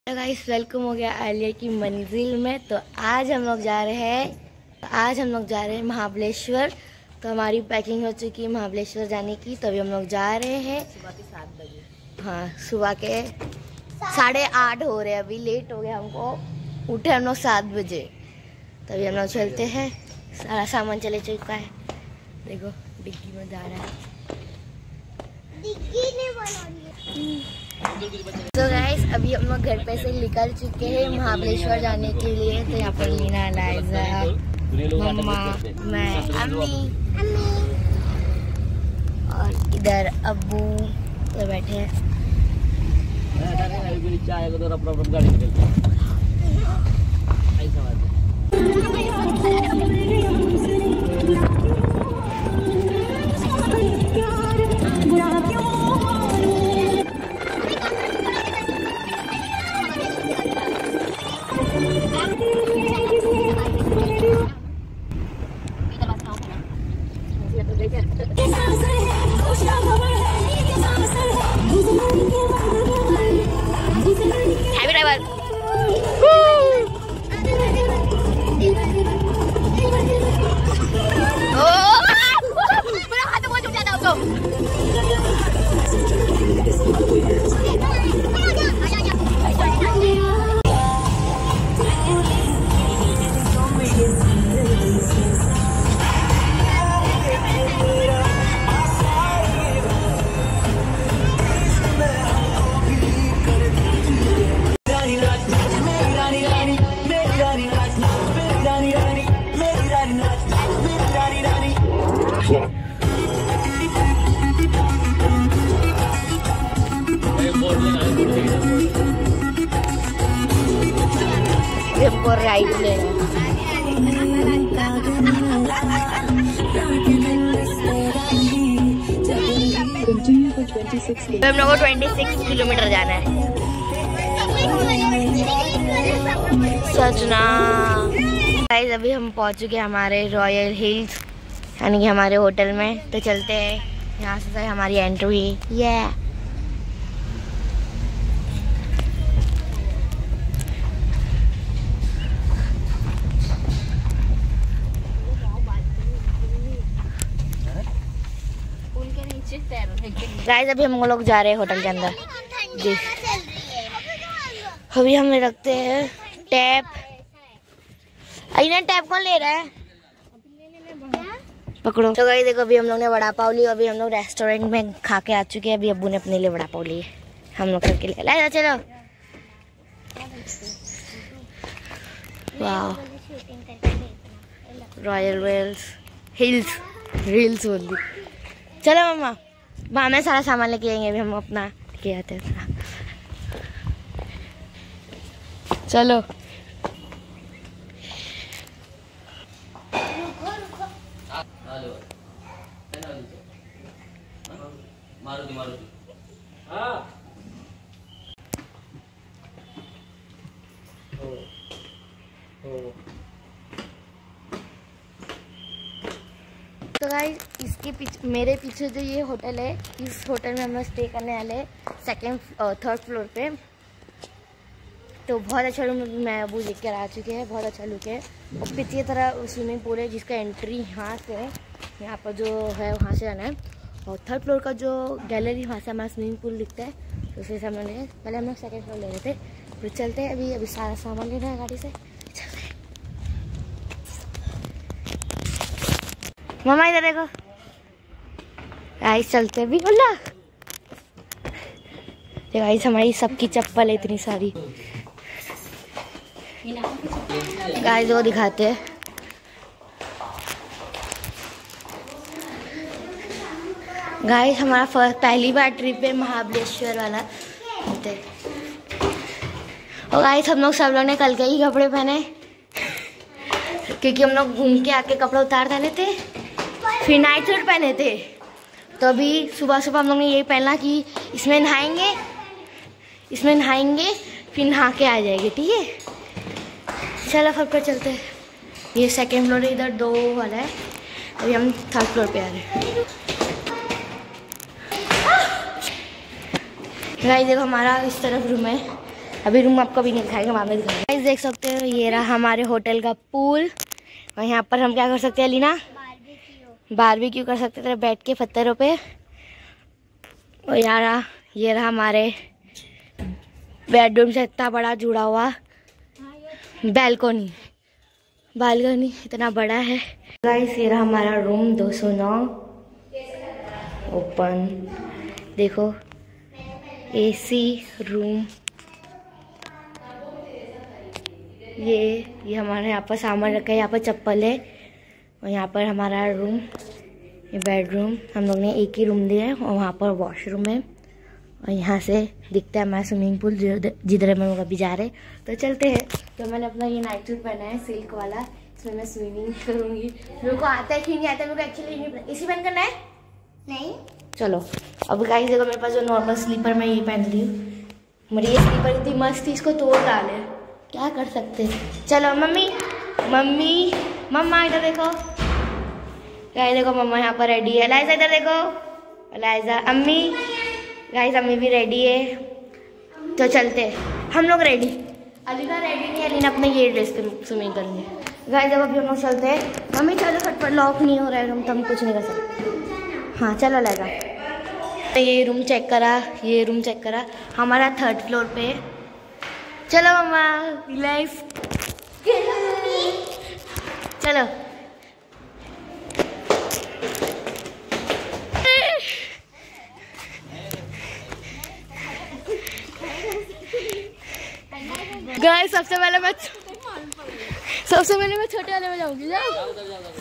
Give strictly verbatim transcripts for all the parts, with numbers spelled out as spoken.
तो guys welcome हो गया आलिया की मंजिल में। तो आज हम लोग जा रहे हैं आज हम लोग जा रहे हैं महाबलेश्वर। तो हमारी पैकिंग हो चुकी है महाबलेश्वर जाने की। तो अभी हम लोग जा रहे हैं सुबह के सात बजे। हाँ, सुबह के साढ़े आठ हो रहे हैं, अभी लेट हो गया हमको, उठे हम लोग सात बजे। तो अभी हम लोग चलते हैं, सारा सामान चले चुका है। देखो डिग्गी में जा रहा है। तो गाइस अभी हम लोग घर पे से निकल चुके हैं महाबलेश्वर जाने के लिए। तो यहाँ पर लीना, लाइजा, मम्मा, मैं, अम्मी और इधर अब्बू तो बैठे हैं। Happy driver. राइट ले हम लोगों को छब्बीस किलोमीटर जाना है। सजना गाइस अभी हम पहुंच चुके हैं हमारे रॉयल हिल्स यानी कि हमारे होटल में। तो चलते हैं, यहाँ से हमारी एंट्री ये yeah. गाइस अभी हम लोग जा रहे हैं होटल के अंदर जी। अभी हमें रखते हैं टैप। अइना टैप कौन ले रहा है? पकड़ो। तो गाइस देखो अभी हम लोग ने वड़ा पाव ली। अभी हम लोग रेस्टोरेंट में खा के आ चुके हैं। अभी अब्बू ने अपने लिए वड़ा पाव लिए, हम लोग सबके लिए ले चलो। वाह, रॉयल वेल्स हिल्स रील्स बोल दी। चलो मम्मा, वहाँ में सारा सामान लेके आएंगे। अभी हम अपना लेके आते हैं। चलो मारुति मारुति हाँ। ओ, ओ। तो गाइस इसके पीछे, मेरे पीछे जो ये होटल है, इस होटल में हम लोग स्टे करने वाले सेकेंड थर्ड फ्लोर पे। तो बहुत अच्छा रूम मैं अबू देख कर आ चुके हैं, बहुत अच्छा लुक है। और पीछे की तरह स्विमिंग पूल है जिसका एंट्री यहाँ से है, यहाँ पर जो है वहाँ से जाना है। और थर्ड फ्लोर का जो गैलरी वहाँ से हमारा स्विमिंग पूल दिखता है। तो उसी से हम लोग ले पहले हम लोग सेकेंड फ्लोर ले रहे थे। फिर चलते हैं, अभी अभी सारा सामान ले रहे हैं गाड़ी से। मम्मा इधर देखो, गाइस चलते भी बोला। गाइस हमारी सबकी चप्पल है इतनी सारी। गाइस वो दिखाते हैं। गाइस हमारा फर्स्ट पहली बार ट्रिप है महाबलेश्वर वाला। और गाइस हम लोग सब लोग ने कल के ही कपड़े पहने क्योंकि हम लोग घूम के आके कपड़े उतार देने थे, फिर नाइट सूट पहने थे। तो अभी सुबह सुबह हम लोग ने यही पहना कि इसमें नहाएंगे इसमें नहाएंगे फिर नहा के आ जाएंगे, ठीक है। चलो फिर पर चलते हैं। ये सेकेंड फ्लोर है, इधर दो वाला है। अभी हम थर्ड फ्लोर पे आ रहे हैं। गाइस देखो हमारा इस तरफ रूम है, अभी रूम आपको भी नहीं दिखाएंगे, बाद में दिखाएंगे। देख सकते हो ये रहा हमारे होटल का पूल। और यहाँ पर हम क्या कर सकते हैं लीना? बारबेक्यू कर सकते थे बैठ के पत्थरों पे। और यार ये रहा हमारे बेडरूम से इतना बड़ा जुड़ा हुआ बैल्कोनी। बालकनी इतना बड़ा है गाइस। ये रहा हमारा रूम दो सौ नौ ओपन। देखो एसी रूम। ये ये हमारे यहाँ पर सामान रखा है, यहाँ पर चप्पल है। और यहाँ पर हमारा रूम, ये बेडरूम। हम लोग ने एक ही रूम दिया है और वहाँ पर वॉशरूम है। और यहाँ से दिखता है हमारा स्विमिंग पूल जिधर हम लोग अभी जा रहे हैं। तो चलते हैं। तो मैंने अपना ये नाइट सूट पहना है सिल्क वाला, इसमें मैं स्विमिंग करूँगी। मेरे को आता है कि नहीं आता है, मेरे को एक्चुअली इसी पहन करना है नहीं। चलो अब गाइस देखो मेरे पास जो नॉर्मल स्लीपर मैं ये पहन रही हूँ। मेरी ये स्लीपर इतनी मस्त थी, इसको तोड़ डाले, क्या कर सकते। चलो मम्मी मम्मी मम्मा इधर देखो। गाइस देखो मम्मा यहाँ पर रेडी है। लाइजा इधर देखो, लाइजा अम्मी। गाइस अम्मी भी रेडी है। तो चलते हम लोग रेडी। अलीना रेडी नहीं, अलीना अपने ये ड्रेस पे स्विमिंग करेंगे। गाइस जब अभी हम लोग चलते हैं। मम्मी चलो फटफट, लॉक नहीं हो रहा है रूम तो हम कुछ नहीं कर सकते। हाँ चलो लाइजा। ये रूम चेक करा, ये रूम चेक करा, हमारा थर्ड फ्लोर पे। चलो मम्मा रिलैक्स, चलो। गाइस सबसे पहले मैं सबसे पहले मैं छोटे वाले में जाऊंगी। जाओ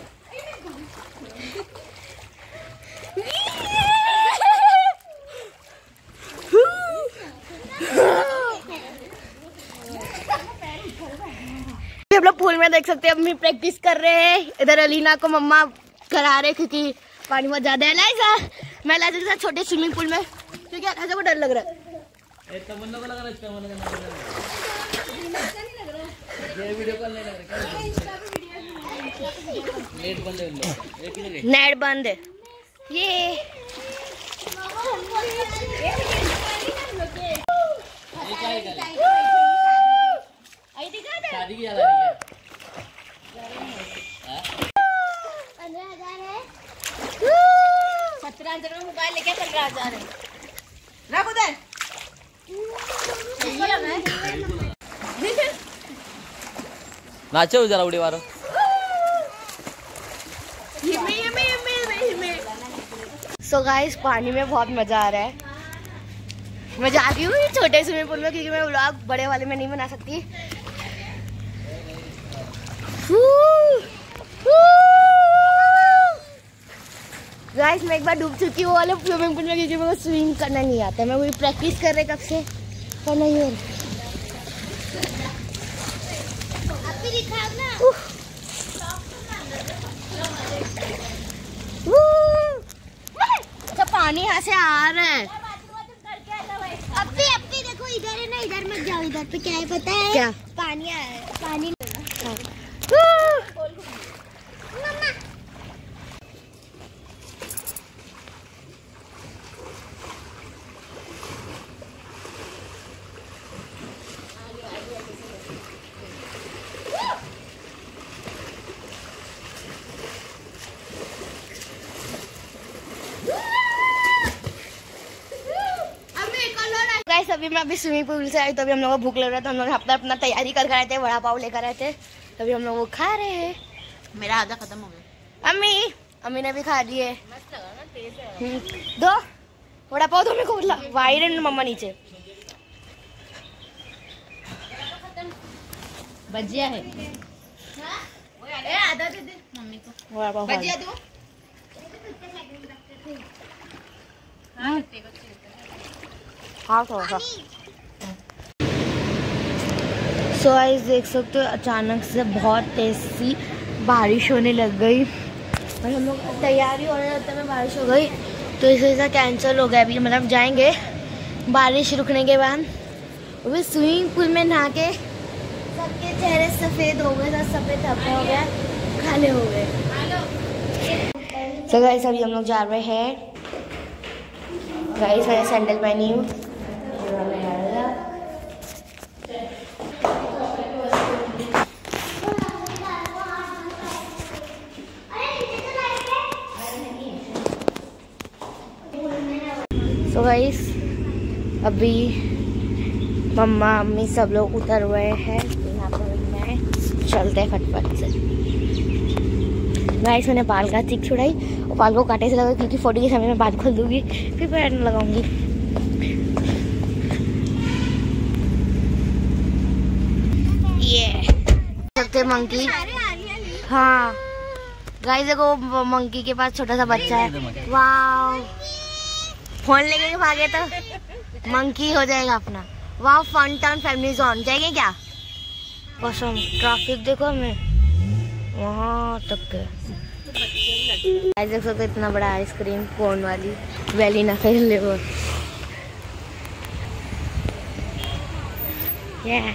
हम लोग पूल में देख सकते हैं अम्मी प्रैक्टिस कर रहे हैं। इधर अलीना को मम्मा करा रहे क्योंकि पानी बहुत ज्यादा है। लाइजा मैं लाइजा के साथ छोटे स्विमिंग पूल में, क्योंकि लाइजा को डर लग रहा है। नेट बंद है ये। शादी की याद आ रही है। पंद्रह हजार है, सत्रह हजार में मोबाइल लेके पंद्रह हजार है। रख उधर। नाचो जरा उड़ी मारो। सो गाइस पानी में बहुत मजा आ रहा है। मैं जा रही हूँ छोटे स्विमिंग पूल में क्योंकि मैं व्लॉग बड़े वाले में नहीं बना सकती। गाइस मैं एक बार डूब चुकी हूँ वाले स्विमिंग पूल में क्योंकि मेरे को स्विमिंग करना नहीं आता। मैं वही प्रैक्टिस कर रहे कब से, पर नहीं हो रही। अच्छा पानी यहाँ से आ रहा है। अभी अभी देखो इधर है ना, इधर मत जाओ। इधर पे क्या है पता है? क्या? पानी आ रहा है, पानी। गाइस अभी मैं अभी स्विमिंग पूल से आई तो अभी हम लोगों को भूख लग रहा है, तो हम लोग अपना अपना तैयारी कर आए थे, वड़ा पाव लेकर आए थे। तभी हम लोग वो खा रहे हैं। मेरा आधा खत्म हो गया। अम्मी अम्मी ने भी खा लिए दो वड़ा पाव। तो मेरे को वाइड एंड मम्मा नीचे भजिया है। आधा दे दे मम्मी को। वड़ा पाव भजिया दो। हाँ थोड़ा सा। सो गाइस देख सकते हो अचानक से बहुत तेज सी बारिश होने लग गई और हम लोग तैयारी होने लगते में बारिश हो गई, तो इस वजह से कैंसिल हो गया। अभी मतलब जाएंगे बारिश रुकने के बाद। अभी स्विमिंग पूल में नहा के सबके चेहरे सफ़ेद हो गए, सब सफ़ेद धब्बे हो गया, काले हो गए। तो गाइस अभी हम लोग जा रहे हैं। गाइस मैंने सैंडल पहनी हूँ। अभी मम्मा अम्मी सब लोग उतर हुए हैं, यहाँ पर मैं चलते हैं फटफट से। गाइस मैंने बाल का चिक छुड़ाई और बाल को काटे से लगा क्योंकि फोटो के समय में बाल खोल दूंगी फिर पैर लगाऊंगी। ये सकते मंकी। हाँ गाइस देखो मंकी के पास छोटा सा बच्चा है। वाह फोन लेके भागे तो मंकी हो जाएगा अपना। वाह फन टाउन फैमिली जोन जाएंगे क्या? कसम ट्रैफिक देखो हमें वहाँ तक के। देख सकते इतना बड़ा आइसक्रीम कोन वाली वेलिना फ्लेवर। yeah.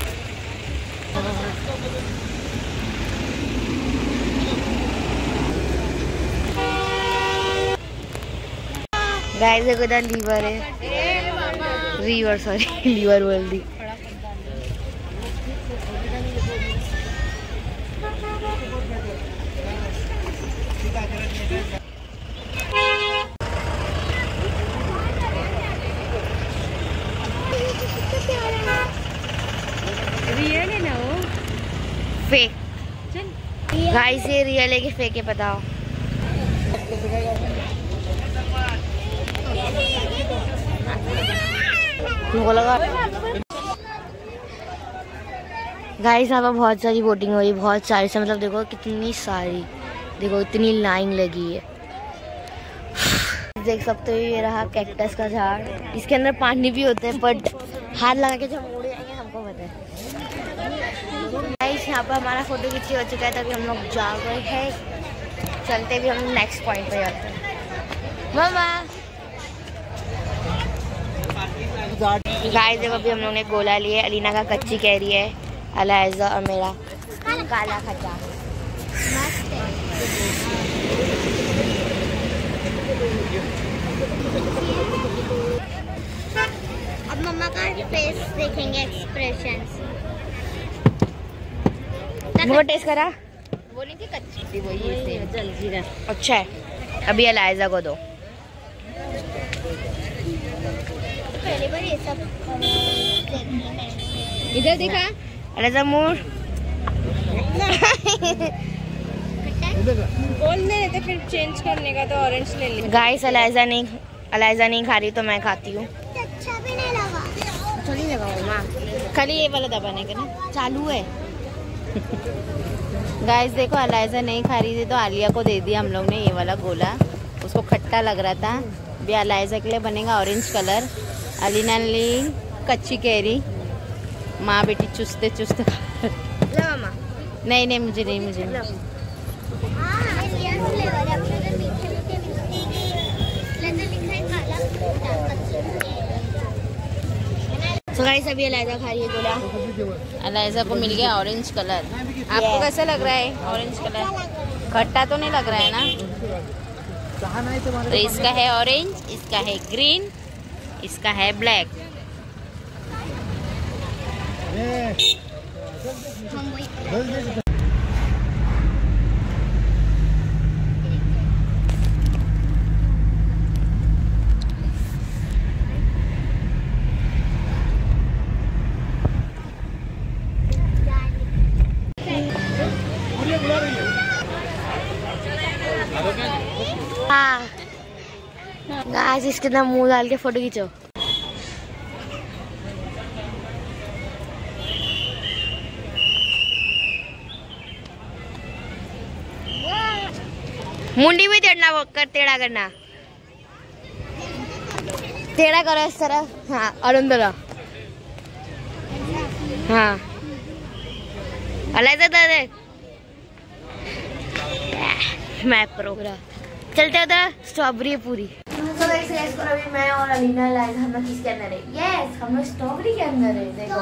गाइस देखो इधर लीवर है, रीवर सॉरी लीवर बोल दी। रियल है ना वो? फेक। गाइस ये रियल है कि फेक है बताओ? तुमको लगा? गाइस यहाँ पर बहुत सारी बोटिंग हो रही है, बहुत सारी से मतलब देखो कितनी सारी, देखो इतनी लाइन लगी है। देख सकते हो ये रहा कैक्टस का झाड़, इसके अंदर पानी भी होता है बट हाथ लगा के जब उड़ जाएंगे हमको पता है। गाइस यहाँ पर हमारा फोटो खींची हो चुका है तभी हम लोग जा गए हैं, चलते भी हम नेक्स्ट पॉइंट पे जाते हैं। मामा गाइस देखो अभी हम लोग ने गोला लिए, अलीना का कच्ची कैरी है, अलाइजा और मेरा काला खट्टा। अब मम्मा का फेस देखेंगे, एक्सप्रेशंस। वो टेस्ट करा? वो नहीं थी कच्ची थी, वो ये जलजीरा। अच्छा है, अभी अलाइजा को दो। पहली बार ये सब इधर देखा अलाइजा मुड़ बोल दे तो फिर चेंज करने का तो ऑरेंज ले ले। गाइस अलाइजा नहीं अलाइजा नहीं खा रही तो मैं खाती हूँ। अच्छा भी नहीं लगा। अच्छा नहीं लगा माँ, खाली ये वाला दबाने का ना चालू है। गाइस देखो अलाइजा नहीं खा रही थी तो आलिया को दे दिया हम लोग ने ये वाला गोला, उसको खट्टा लग रहा था। भी अलाइजा के लिए बनेगा ऑरेंज कलर, अलीना ली कच्ची कैरी, माँ बेटी चुस्ते चुस्ते मामा नहीं नहीं मुझे नहीं मुझे नहीं। तो गाइस अभी अलाइजा खा रही है गोला। अलाइजा को मिल गया ऑरेंज कलर। आपको कैसा लग रहा है ऑरेंज कलर? खट्टा तो नहीं लग रहा है ना? तो इसका है ऑरेंज, इसका है ग्रीन, इसका है ब्लैक। हाँ गाइस इसके अंदर मुंह डाल के फोटो खींचो। मुंडी भी टेढ़ना वो कर, टेढ़ा करना, टेढ़ा करो इस तरह। हाँ और अंदर आओ। हाँ अलाइजा दे दे मैं प्रो चलते होता स्ट्रॉबेरी पूरी। तो गाइस गैस पर अभी मैं और अलीना अलाइजा हम लोग किसके अंदर है? यस हम लोग स्ट्रॉबेरी के अंदर है। देखो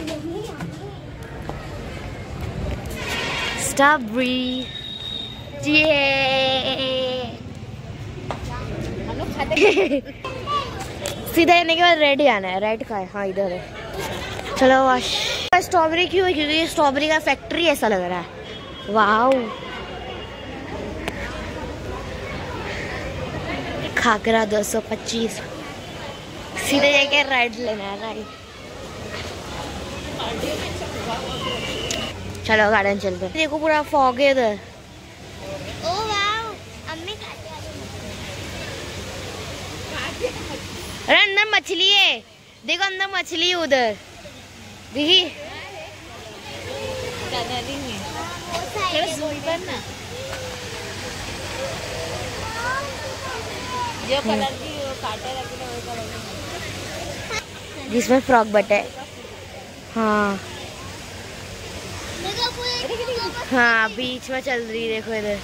स्ट्रॉबेरी हम लोग खाते सीधा आने के बाद रेड ही आना है। रेड का है हाँ इधर है। चलो वाश स्ट्रॉबेरी क्यों है? क्योंकि स्ट्रॉबेरी का फैक्ट्री ऐसा लग रहा है। वाओ खाकरा दो सौ पच्चीस सीधे जाके राइड लेना है, राइड। चलो गार्डन चलते हैं। देखो पूरा फॉग है इधर। ओ वाओ, अम्मी अरे अंदर मछली है, देखो अंदर मछली है उधर, देखी जो कलर की वो काटे रखे वो कलर जिसमें फ्रॉक बटे। हाँ हाँ बीच में चल रही, देखो इधर।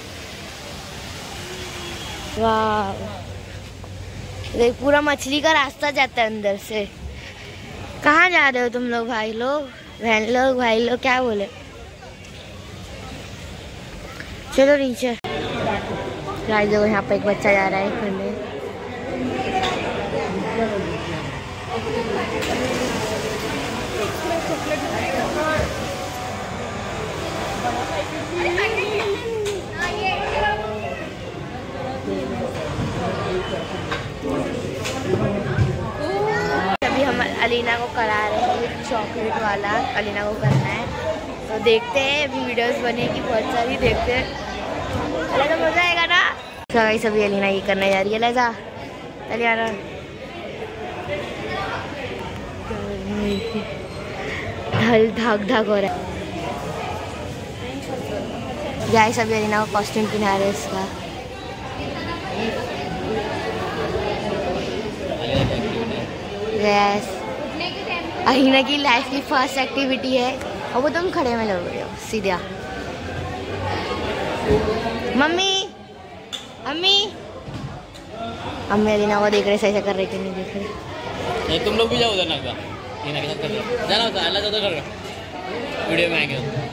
वाह, देख पूरा मछली का रास्ता जाता है अंदर से। कहाँ जा रहे हो तुम लोग भाई लोग, बहन लोग, भाई लोग, क्या बोले? चलो नीचे। गाइस देखो यहाँ पे एक बच्चा जा रहा है खेलने। अभी हम अलीना को करा रहे हैं चॉकलेट वाला, अलीना को करना है, तो देखते हैं। अभी वीडियोस बनेगी बहुत सारी, देखते हैं। तो मजा आएगा ना। गाइस अभी अलीना ये करने जा रही है। लेजा अलीना, ढल धाक धाक हो रहा है। गाइस अभी अलीना को कॉस्ट्यूम पहना रहे हैं इसका। यस, अलीना की लाइफ की फर्स्ट एक्टिविटी है और वो तुम खड़े में लग रहे हो सीधा। मम्मी अम्मी अम्मी अलीना को देख रहे, सही से कर रहे कि नहीं देख रहे। नहीं तुम लोग भी जाओ उधर ना, ये ना कर लो जाना होता अल्लाह तो कर वीडियो में आएंगे।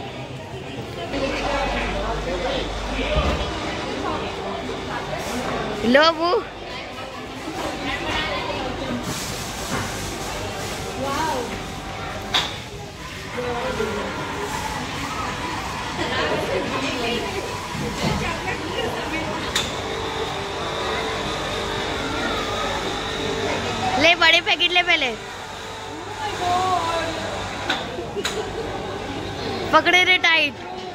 लो वो ले बड़े पैकेट ले, पहले पकड़े रे टाइट।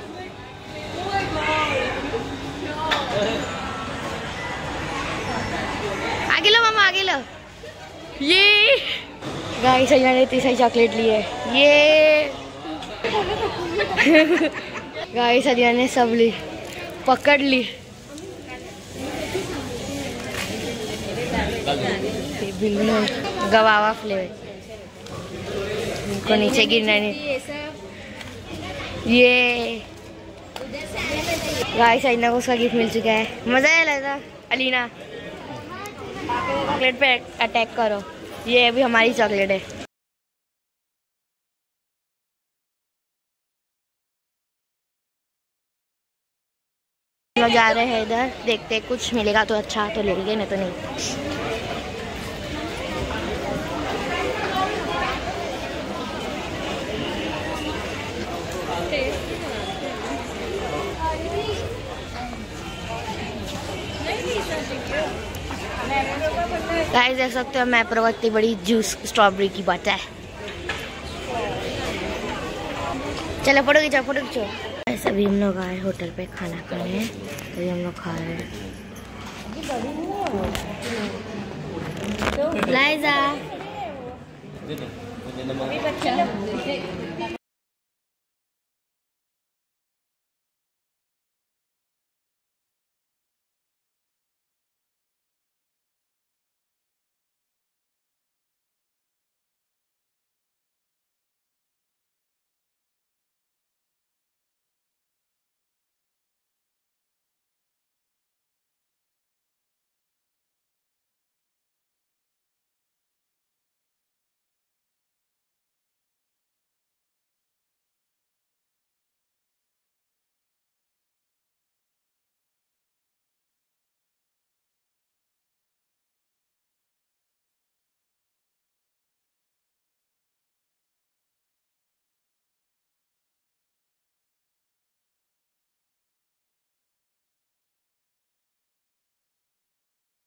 आगे लो मामा, आगे लो। ये गाइस अलीना ने इतनी सारी चॉकलेट ली है। ये गाइस अलीना ने सब ली, पकड़ ली। गवावा फ्लेवर को नीचे गिरना नहीं। ये गाइस अलीना को उसका गिफ्ट मिल चुका है। मजा आया लगा अलीना? चॉकलेट पे अटैक करो। ये अभी हमारी चॉकलेट है। हम लोग जा रहे हैं इधर, देखते हैं कुछ मिलेगा तो अच्छा तो ले लेंगे, नहीं तो नहीं। गाइस देख सकते हो मैं पर इतनी बड़ी जूस स्ट्रॉबेरी की बात है। चलो फोटो खींचो, फोटो खींचो। ऐसे अभी हम लोग आए होटल पे खाना खाने, तो हम लोग खा रहे हैं। लाइजा